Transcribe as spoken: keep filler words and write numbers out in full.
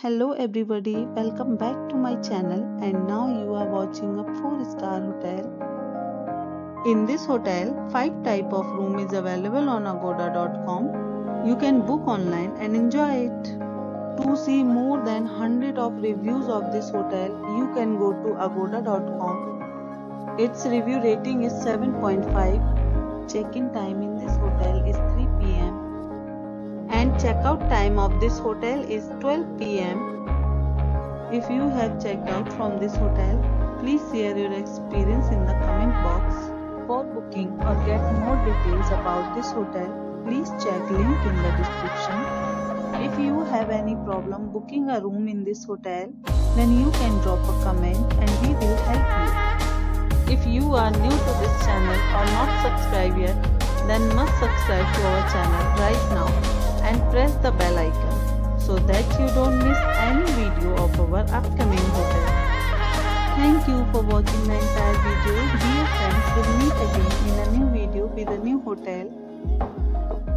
Hello everybody, welcome back to my channel, and now you are watching a four star hotel. In this hotel, five type of room is available on agoda dot com. You can book online and enjoy it. To see more than one hundred of reviews of this hotel, you can go to agoda dot com. Its review rating is seven point five. Check-in time in this hotel is three p m and checkout time of this hotel is twelve p m If you have checked out from this hotel, please share your experience in the comment box. For booking or get more details about this hotel, please check link in the description. If you have any problem booking a room in this hotel, then you can drop a comment and we will help you. If you are new to this channel or not subscribed yet, then must subscribe to our channel right now and press the bell icon so that you don't miss any video of our upcoming hotel. Thank you for watching the entire video. Dear friends, we'll meet again in a new video with a new hotel.